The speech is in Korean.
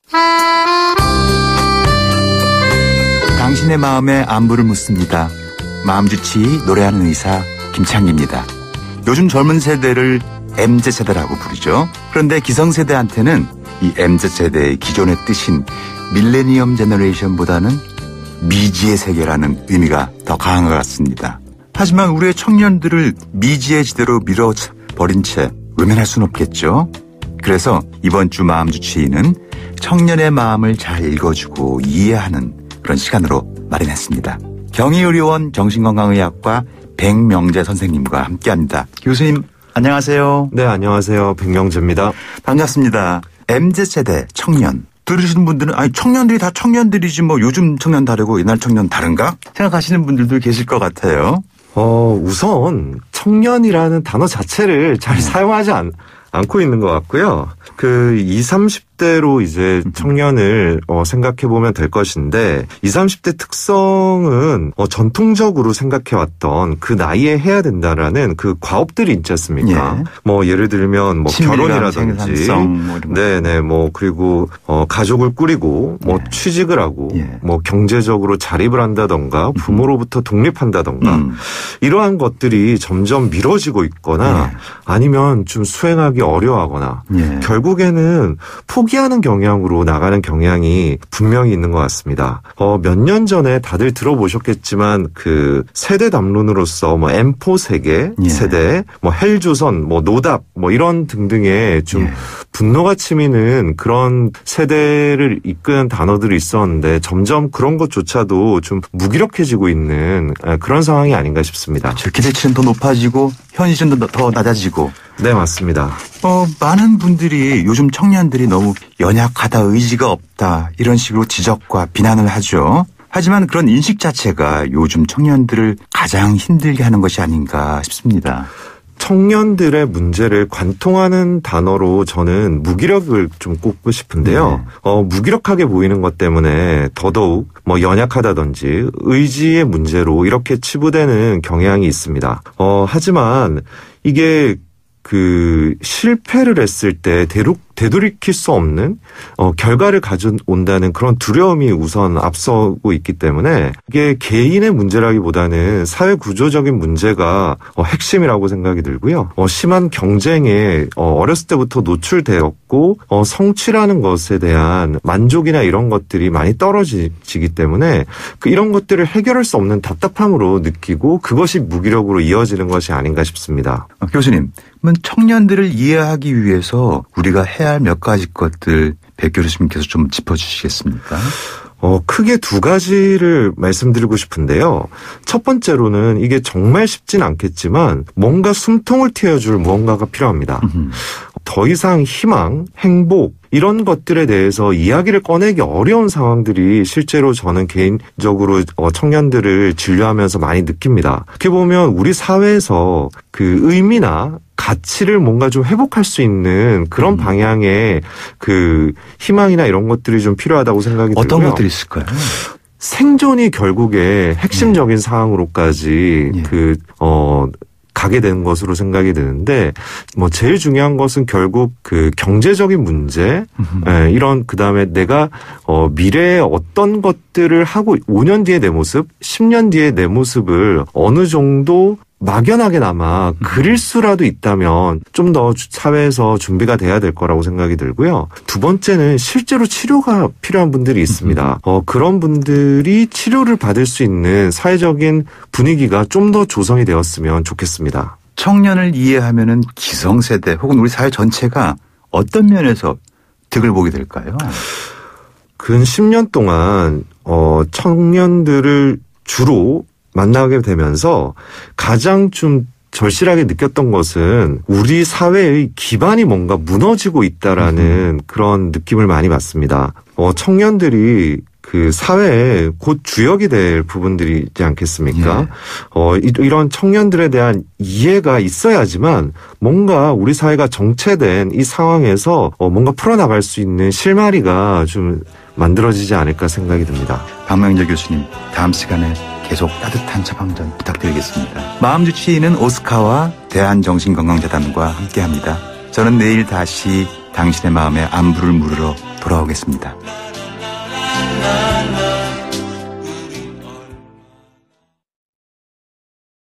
당신의 마음에 안부를 묻습니다. 마음주치 노래하는 의사 김창기입니다. 요즘 젊은 세대를 MZ세대라고 부르죠. 그런데 기성세대한테는 이 MZ세대의 기존의 뜻인 밀레니엄 제너레이션보다는 미지의 세계라는 의미가 더 강한 것 같습니다. 하지만 우리의 청년들을 미지의 지대로 밀어버린 채 외면할 수는 없겠죠. 그래서 이번 주 마음주치의는 청년의 마음을 잘 읽어주고 이해하는 그런 시간으로 마련했습니다. 경희의료원 정신건강의학과 백명재 선생님과 함께합니다. 교수님 안녕하세요. 네, 안녕하세요. 백명재입니다. 반갑습니다. MZ세대 청년 들으시는 분들은 아니 청년들이 다 청년들이지 뭐 요즘 청년 다르고 옛날 청년 다른가 생각하시는 분들도 계실 것 같아요. 우선 청년이라는 단어 자체를 잘 사용하지 않고 있는 것 같고요. 그 20, 30대로 이제 청년을 생각해 보면 될 것인데 20, 30대 특성은 전통적으로 생각해왔던 그 나이에 해야 된다라는 그 과업들이 있지 않습니까? 예. 뭐 예를 들면 뭐 결혼이라든지, 네네 뭐 그리고 가족을 꾸리고 뭐 예. 취직을 하고 예. 뭐 경제적으로 자립을 한다던가 부모로부터 독립한다던가 이러한 것들이 점점 미뤄지고 있거나 예. 아니면 좀 수행하기 어려워하거나 예. 결국에는 포기하는 경향으로 나가는 경향이 분명히 있는 것 같습니다. 몇 년 전에 다들 들어보셨겠지만 그 세대 담론으로서 뭐 M4 세대, 뭐 헬조선, 뭐 노답, 뭐 이런 등등의 좀 분노가 치미는 그런 세대를 이끄는 단어들이 있었는데 점점 그런 것조차도 좀 무기력해지고 있는 그런 상황이 아닌가 싶습니다. 기대치는 더 높아지고 현실은 더 낮아지고. 네, 맞습니다. 많은 분들이 요즘 청년들이 너무 연약하다, 의지가 없다 이런 식으로 지적과 비난을 하죠. 하지만 그런 인식 자체가 요즘 청년들을 가장 힘들게 하는 것이 아닌가 싶습니다. 청년들의 문제를 관통하는 단어로 저는 무기력을 좀 꼽고 싶은데요. 무기력하게 보이는 것 때문에 더더욱 뭐 연약하다든지 의지의 문제로 이렇게 치부되는 경향이 있습니다. 하지만 이게 그 실패를 했을 때 되돌이킬 수 없는 결과를 가져온다는 그런 두려움이 우선 앞서고 있기 때문에 이게 개인의 문제라기보다는 사회 구조적인 문제가 핵심이라고 생각이 들고요. 심한 경쟁에 어렸을 때부터 노출되었고 성취라는 것에 대한 만족이나 이런 것들이 많이 떨어지기 때문에 이런 것들을 해결할 수 없는 답답함으로 느끼고 그것이 무기력으로 이어지는 것이 아닌가 싶습니다. 교수님, 그러면 청년들을 이해하기 위해서 우리가 해야 할 몇 가지 것들 백 교수님께서 좀 짚어주시겠습니까? 크게 두 가지를 말씀드리고 싶은데요. 첫 번째로는 이게 정말 쉽진 않겠지만 뭔가 숨통을 트여줄 무언가가 필요합니다. 더 이상 희망, 행복 이런 것들에 대해서 이야기를 꺼내기 어려운 상황들이 실제로 저는 개인적으로 청년들을 진료하면서 많이 느낍니다. 이렇게 보면 우리 사회에서 그 의미나 가치를 뭔가 좀 회복할 수 있는 그런 방향의 그 희망이나 이런 것들이 좀 필요하다고 생각이 들고요. 어떤 것들이 있을까요? 생존이 결국에 핵심적인 상황으로까지 가게 되는 것으로 생각이 드는데 뭐 제일 중요한 것은 결국 그 경제적인 문제 이런 그다음에 내가 미래에 어떤 것들을 하고 5년 뒤에 내 모습, 10년 뒤에 내 모습을 어느 정도 막연하게나마 그릴 수라도 있다면 좀 더 사회에서 준비가 돼야 될 거라고 생각이 들고요. 두 번째는 실제로 치료가 필요한 분들이 있습니다. 그런 분들이 치료를 받을 수 있는 사회적인 분위기가 좀 더 조성이 되었으면 좋겠습니다. 청년을 이해하면은 기성세대 혹은 우리 사회 전체가 어떤 면에서 득을 보게 될까요? 근 10년 동안 청년들을 주로 만나게 되면서 가장 좀 절실하게 느꼈던 것은 우리 사회의 기반이 뭔가 무너지고 있다라는 그런 느낌을 많이 받습니다. 청년들이 그 사회에 곧 주역이 될 부분들이 있지 않겠습니까? 이런 청년들에 대한 이해가 있어야지만 뭔가 우리 사회가 정체된 이 상황에서 뭔가 풀어나갈 수 있는 실마리가 좀 만들어지지 않을까 생각이 듭니다. 박명재 교수님, 다음 시간에 계속 따뜻한 처방전 부탁드리겠습니다. 마음주치의는 오스카와 대한정신건강재단과 함께합니다. 저는 내일 다시 당신의 마음에 안부를 물으러 돌아오겠습니다.